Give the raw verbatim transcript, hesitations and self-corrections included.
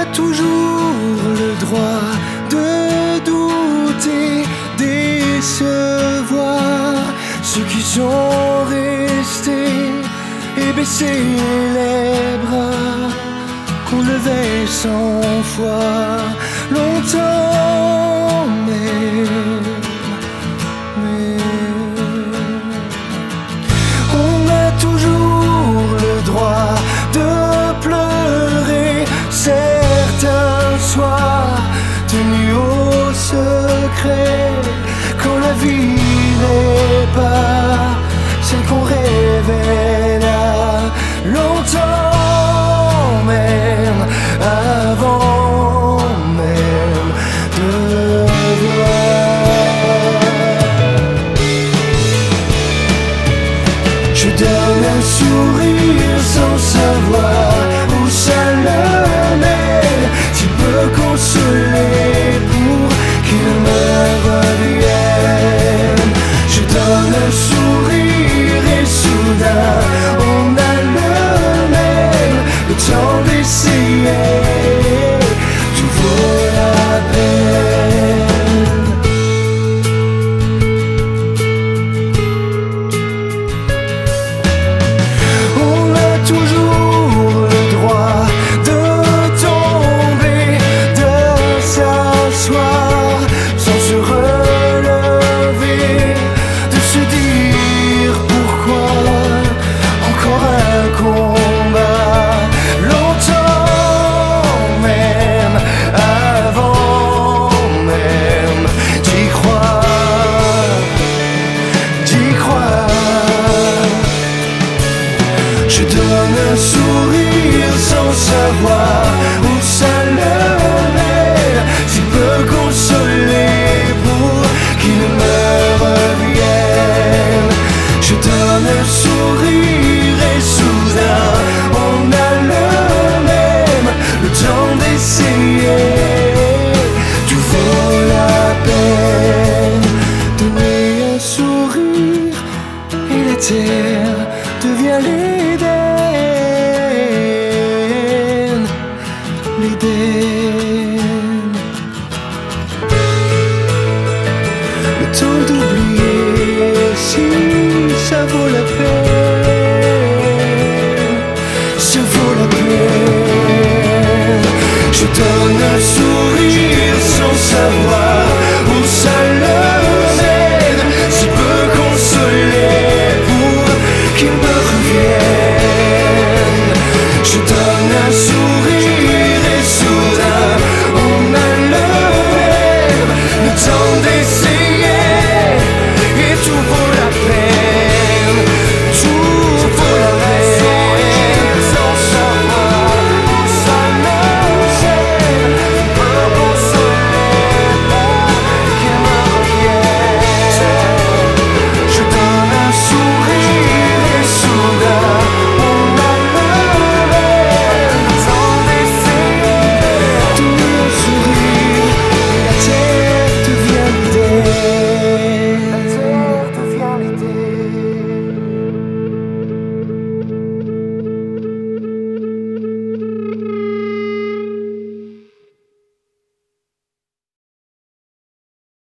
toujours le droit de douter, décevoir ceux qui sont restés et baisser les bras qu'on levait cent fois longtemps même, même. On a toujours le droit de pleurer certains soirs tenus au secret, quand la vie n'est pas celle qu'on rêvait là longtemps même, avant même de voir. Je donne un sourire sans savoir où ça le mène, tu peux consoler pour qu'il me revienne. Je donne un sourire et soudain on a le même, le temps d'essayer, tout vaut la peine. On a toujours le droit de tomber, de s'asseoir sans se relever, de se dire pourquoi encore un combat longtemps même, avant même d'y croire, d'y croire. Je donne un sourire sans savoir où ça le mène, s'il peut consoler pour qu'il me revienne. Je donne un sourire et soudain on a le même, le temps d'essayer, tout vaut la peine. Donner un sourire et la terre devient l'Éden, l'Éden. Le temps d'oublier si ça vaut la peine, ça vaut la peine. Je donne un sourire sans savoir